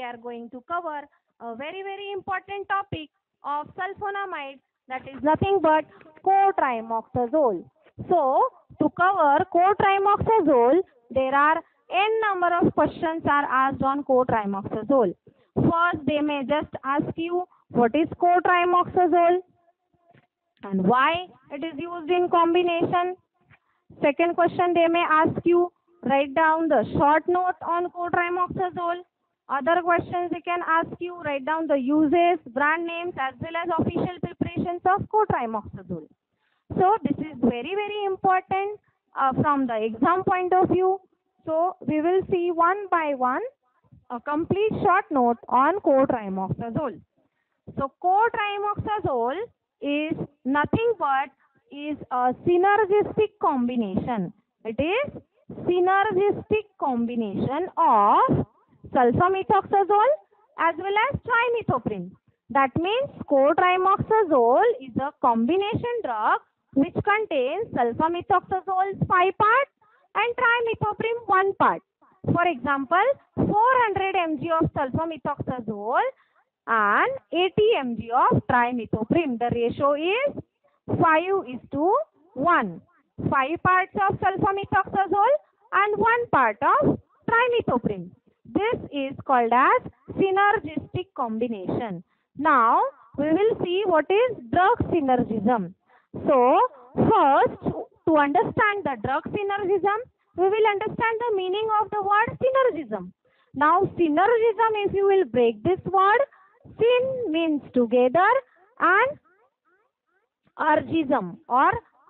are going to cover a very important topic of sulfonamide, that is nothing but cotrimoxazole. So, to cover cotrimoxazole, there are n number of questions are asked on cotrimoxazole. First, they may just ask you what is cotrimoxazole and why it is used in combination. Second question, they may ask you write down the short note on cotrimoxazole. Other questions they can ask you write down the uses, brand names as well as official preparations of cotrimoxazole. So this is very important from the exam point of view. So we will see one by one a complete short note on cotrimoxazole. So cotrimoxazole is nothing but is a synergistic combination. It is synergistic combination of sulfamethoxazole as well as trimethoprim. That means cotrimoxazole is a combination drug which contains sulfamethoxazole's 5 parts and trimethoprim 1 part. For example, 400 mg of sulfamethoxazole and 80 mg of trimethoprim. The ratio is 5:1. 5 parts of sulfamethoxazole and 1 part of trimethoprim. This is called as synergistic combination. Now, we will see what is drug synergism. So, first, to understand the drug synergism, we will understand the meaning of the word synergism. Now, synergism, if you will break this word, syn means together and ergism or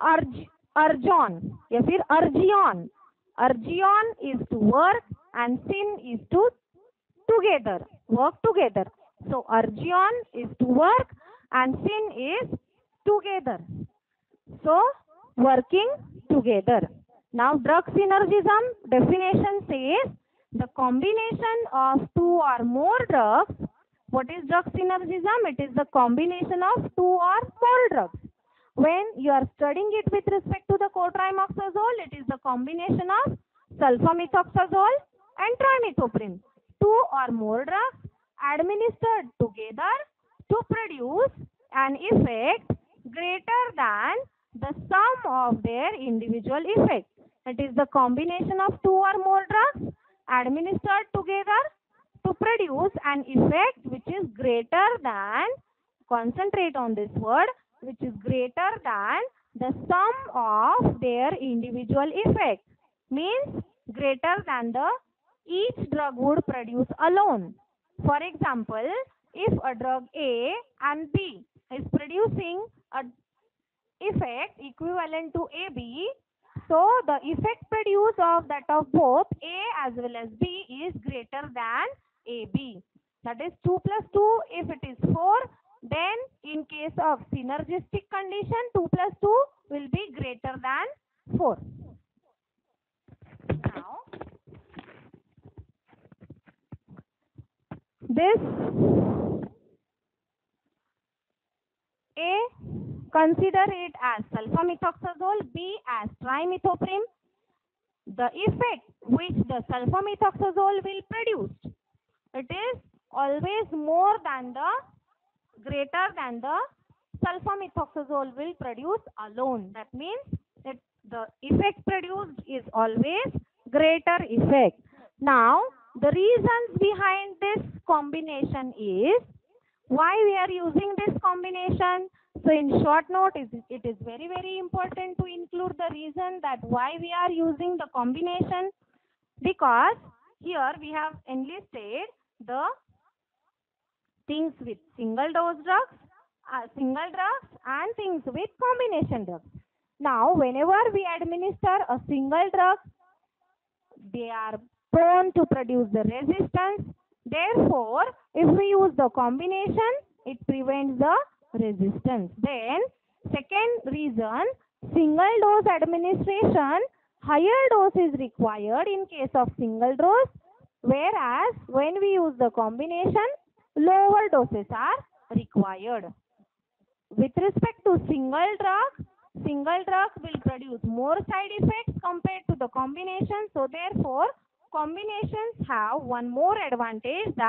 ergon, या फिर ergion. Ergion is to work and syn is to together, work together. So, ergion is to work and syn is together. So, working together. Now, drug synergism definition says the combination of 2 or more drugs. What is drug synergism? It is the combination of 2 or more drugs. When you are studying it with respect to the cotrimoxazole, it is the combination of sulfamethoxazole and trimethoprim. 2 or more drugs administered together to produce an effect greater than the sum of their individual effects. It is the combination of 2 or more drugs administered together to produce an effect which is greater than, concentrate on this word, which is greater than the sum of their individual effects. Means greater than the each drug would produce alone. For example, if a drug A and B is producing a effect equivalent to AB, so the effect produced of that of both A as well as B is greater than AB. That is 2 plus 2 if it is 4. Then in case of synergistic condition, 2 plus 2 will be greater than 4. Now, this A, consider it as sulfamethoxazole, B as trimethoprim. The effect which the sulfamethoxazole will produce, it is always more than the, greater than the sulfamethoxazole will produce alone. That means that the effect produced is always greater effect. Now, the reasons behind this combination is why we are using this combination. So, in short note, it is very important to include the reason that why we are using the combination, because here we have enlisted the things with single dose drugs, and things with combination drugs. Now, whenever we administer a single drug, they are prone to produce the resistance. Therefore, if we use the combination, it prevents the resistance. Then, second reason, single dose administration, higher dose is required in case of single dose, whereas when we use the combination, lower doses are required. With respect to single drug will produce more side effects compared to the combination. So, therefore, combinations have one more advantage, that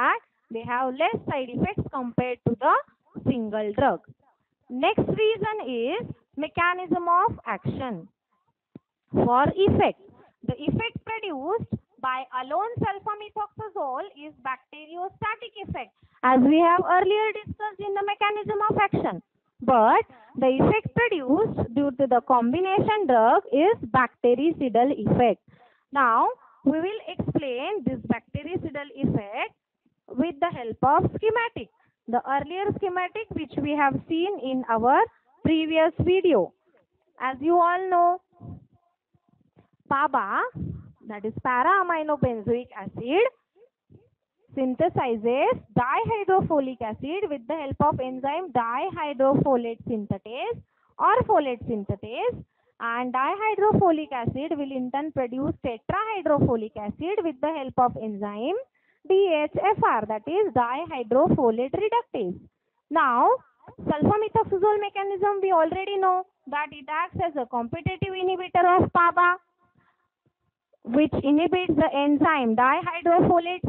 they have less side effects compared to the single drug. Next reason is mechanism of action. For effect, the effect produced by alone sulfamethoxazole is bacteriostatic effect, as we have earlier discussed in the mechanism of action. But the effect produced due to the combination drug is bactericidal effect. Now, we will explain this bactericidal effect with the help of schematic. The earlier schematic which we have seen in our previous video. As you all know, PABA, that is para-aminobenzoic acid, synthesizes dihydrofolic acid with the help of enzyme dihydrofolate synthetase or folate synthetase, and dihydrofolic acid will in turn produce tetrahydrofolic acid with the help of enzyme DHFR, that is dihydrofolate reductase. Now, sulfamethoxazole mechanism we already know that it acts as a competitive inhibitor of PABA, which inhibits the enzyme dihydrofolate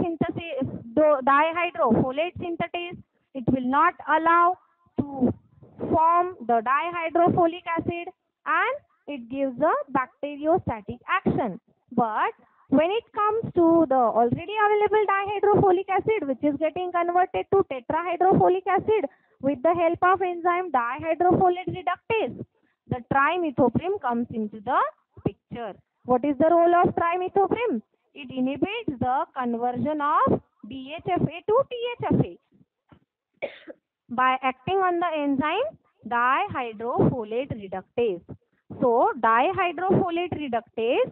synthetase. It will not allow to form the dihydrofolic acid, and it gives a bacteriostatic action. But when it comes to the already available dihydrofolic acid, which is getting converted to tetrahydrofolic acid with the help of enzyme dihydrofolate reductase, the trimethoprim comes into the picture. What is the role of trimethoprim? It inhibits the conversion of DHFA to THFA by acting on the enzyme dihydrofolate reductase. So, dihydrofolate reductase,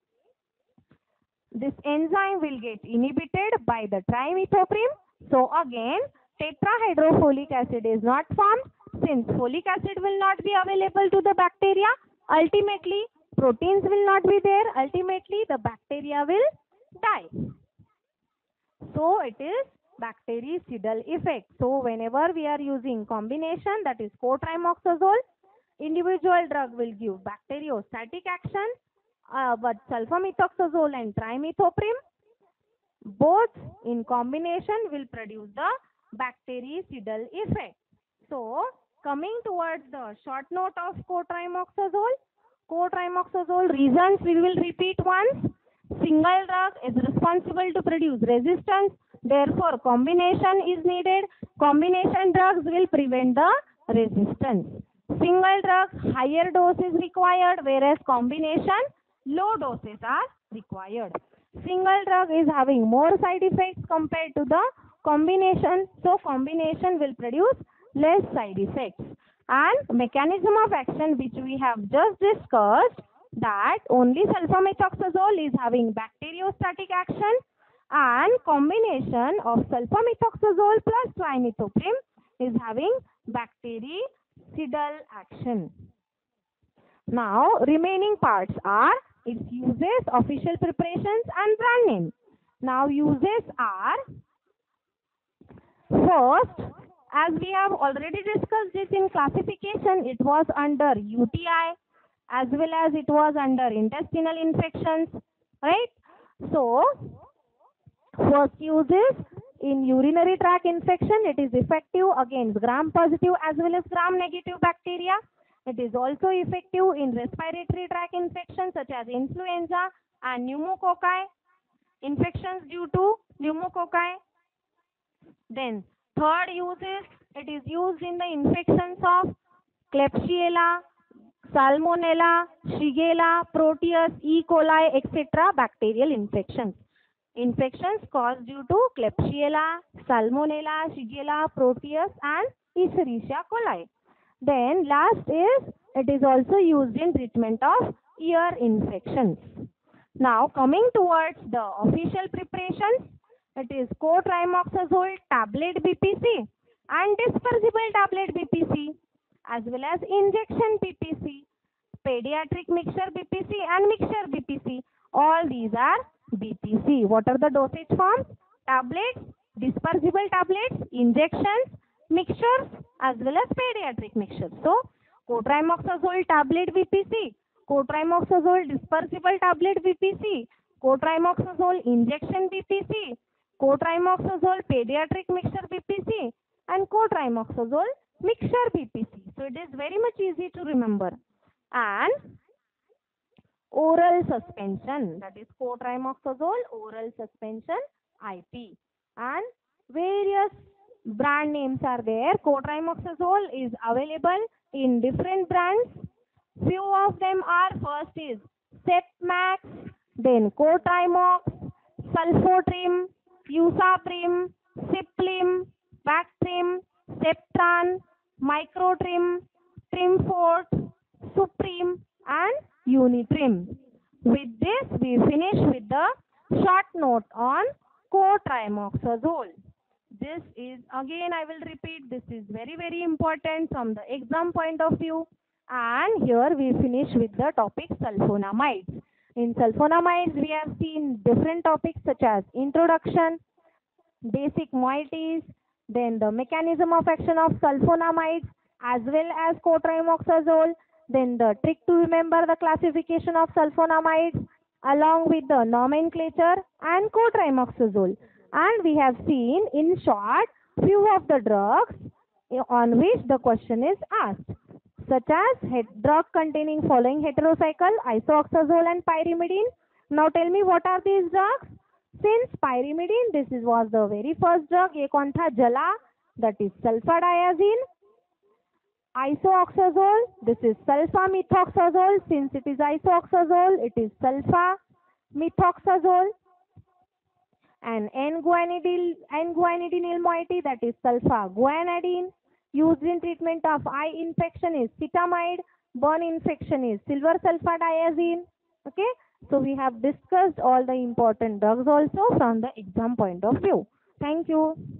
this enzyme will get inhibited by the trimethoprim. So, again, tetrahydrofolic acid is not formed. Since folic acid will not be available to the bacteria, ultimately proteins will not be there, ultimately the bacteria will die. So it is bactericidal effect. So whenever we are using combination, that is cotrimoxazole, individual drug will give bacteriostatic action, but sulfamethoxazole and trimethoprim, both in combination will produce the bactericidal effect. So coming towards the short note of cotrimoxazole, reasons we will repeat once. Single drug is responsible to produce resistance, therefore combination is needed. Combination drugs will prevent the resistance. Single drug higher dose is required, whereas combination low doses are required. Single drug is having more side effects compared to the combination, so combination will produce less side effects. And mechanism of action which we have just discussed, that only sulfamethoxazole is having bacteriostatic action, and combination of sulfamethoxazole plus trimethoprim is having bactericidal action. Now remaining parts are its uses, official preparations and brand name. Now uses are, first, as we have already discussed this in classification, it was under UTI as well as it was under intestinal infections, right? So, first uses in urinary tract infection, it is effective against gram-positive as well as gram-negative bacteria. It is also effective in respiratory tract infections such as influenza and pneumococci, infections due to pneumococci. Then, third uses, it is used in the infections of Klebsiella, Salmonella, Shigella, Proteus, E. coli, etc. bacterial infections. Infections caused due to Klebsiella, Salmonella, Shigella, Proteus and Escherichia coli. Then last is, it is also used in treatment of ear infections. Now coming towards the official preparations, it is cotrimoxazole tablet BPC and dispersible tablet BPC as well as injection BPC, pediatric mixture BPC and mixture BPC. All these are BPC. What are the dosage forms? Tablets, dispersible tablets, injections, mixtures as well as pediatric mixtures. So, cotrimoxazole tablet BPC, cotrimoxazole dispersible tablet BPC, cotrimoxazole injection BPC, Cotrimoxazole pediatric mixture BPC and cotrimoxazole mixture BPC. So it is very much easy to remember. And oral suspension, that is cotrimoxazole oral suspension IP, and various brand names are there. Cotrimoxazole is available in different brands. Few of them are, first is Setmax, then Cotrimox, Sulfotrim, Usaprim, Ciplim, Bactrim, Septran, Microtrim, Trimfort, Supreme and Unitrim. With this we finish with the short note on cotrimoxazole. This is, again I will repeat, this is very important from the exam point of view. And here we finish with the topic sulfonamides. In sulfonamides we have seen different topics such as introduction, basic moieties, then the mechanism of action of sulfonamides as well as cotrimoxazole, then the trick to remember the classification of sulfonamides along with the nomenclature and cotrimoxazole. And we have seen in short few of the drugs on which the question is asked, such as drug containing following heterocycle, isoxazole and pyrimidine. Now tell me, what are these drugs? Since pyrimidine, this was the very first drug, एक कौन था? Jala, that is sulfadiazine. Isoxazole, this is sulfamethoxazole. Since it is isoxazole, it is sulfamethoxazole. And N-guanidinial moiety, that is sulfaguanidine. Used in treatment of eye infection is citamide. Burn infection is silver sulfadiazine. Okay. So we have discussed all the important drugs also from the exam point of view. Thank you.